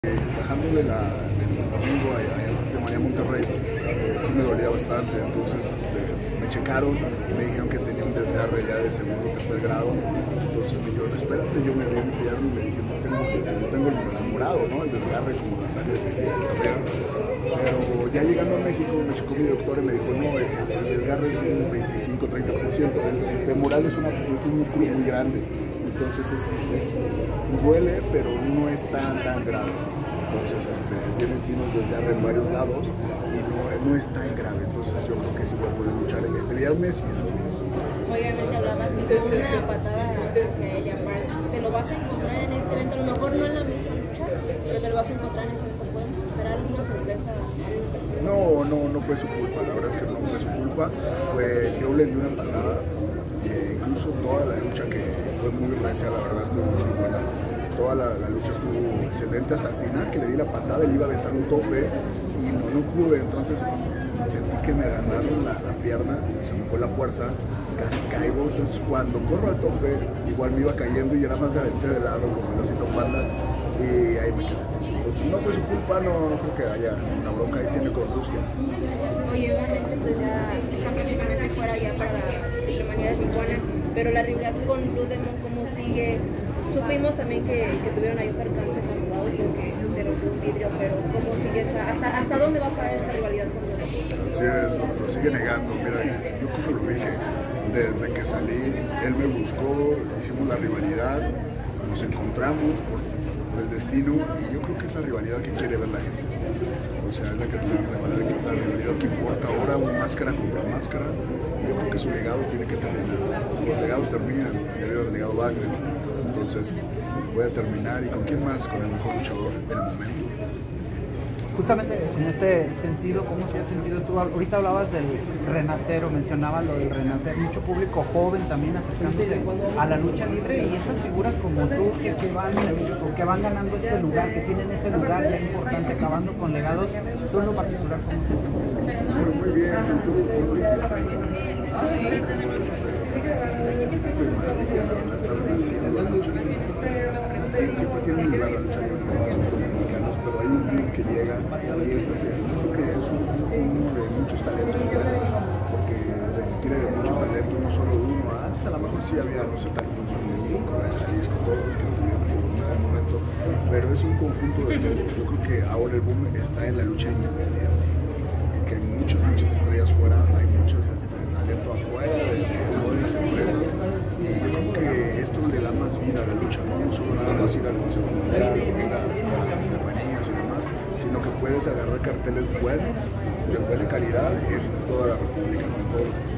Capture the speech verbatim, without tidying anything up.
Bajando de la, del domingo allá de María Monterrey, eh, sí me dolía bastante, entonces este, me checaron y me dijeron que tenía un desgarre ya de segundo o tercer grado, entonces me dijeron, espérate, yo me vi, me pillaron y me dije, no tengo, no tengo el morado, ¿no? El desgarre como la sangre que tiene esa carrera, pero ya llegando a México me checó mi doctor y me dijo, no, el, el desgarre es un veinticinco a treinta por ciento, el femoral es, una, es un músculo muy grande, entonces es, es, duele, pero no es tan, tan grave. Entonces, este, tiene, tiene un desgarre en varios lados y no, no es tan grave. Entonces, yo creo que sí voy a poder luchar en este viernes y en el domingo. Obviamente hablabas de una patada hacia ella, ¿te lo vas a encontrar en este evento? A lo mejor no en la misma lucha, pero te lo vas a encontrar en este evento. ¿Podemos esperar alguna sorpresa? No, no, no fue su culpa, la verdad es que no fue su culpa. Fue, yo le di una patada, e incluso toda la lucha que fue muy recia, la verdad estuvo muy buena. Toda la, la lucha estuvo excelente hasta el final, que le di la patada, le iba a aventar un tope y no, no pude, entonces sentí que me agarraron la, la pierna, se me fue la fuerza, casi caigo, entonces cuando corro al tope igual me iba cayendo y era más de de lado como la cita panda y ahí me quedé. Entonces no fue su culpa, no, no creo que haya una bronca, ahí tiene con Rusia. Oye, obviamente pues ya está prácticamente fuera ya para la Trilemanía de Tijuana, pero la rivalidad con Blue Demon, ¿cómo sigue? Supimos también que, que tuvieron ahí un percance con Raúl porque te rompió un vidrio, pero ¿cómo sigue esa, hasta, hasta dónde va a parar esta rivalidad con Blue Demon? Así es, lo, lo sigue negando, mira, yo como lo dije, desde que salí, él me buscó, hicimos la rivalidad, nos encontramos por, por el destino y yo creo que es la rivalidad que quiere ver la gente. O sea, es la, que, la, rivalidad, la rivalidad que importa ahora, un máscara contra máscara. Yo creo que su legado tiene que terminar. Los legados terminan, ya veo el legado Wagner. Entonces voy a terminar y con quién más, con el mejor luchador del momento. Justamente en este sentido, ¿cómo se ha sentido tú? Ahorita hablabas del renacer o mencionabas lo del renacer, mucho público joven también acercándose a la lucha libre y estas figuras como tú que, que, van, que van ganando ese lugar, que tienen ese lugar ya importante, acabando con legados, tú en lo particular, ¿cómo te sientes? Bueno, muy bien, tú lo dijiste. Estoy de maravilla, la verdad, está renaciendo la lucha libre. Siempre tiene un lugar la lucha libre, pero hay un club que llega y esta se, yo creo que es un, uno de muchos talentos, porque se requiere de muchos talentos, no solo uno. Antes a lo mejor sí había, no sé, talentos futbolísticos, de Jalisco, todos los que tuvieron en algún momento, pero es un conjunto de todos. Yo creo que ahora el boom está en la lucha independiente, que hay muchas, muchas estrellas fuera, hay muchos este, talento afuera de, de todas las empresas, y yo creo que esto le da más vida a la lucha, no, no solo nada más ir al Consejo Mundial, ir a sino que puedes agarrar carteles buenos, de buena calidad en toda la República.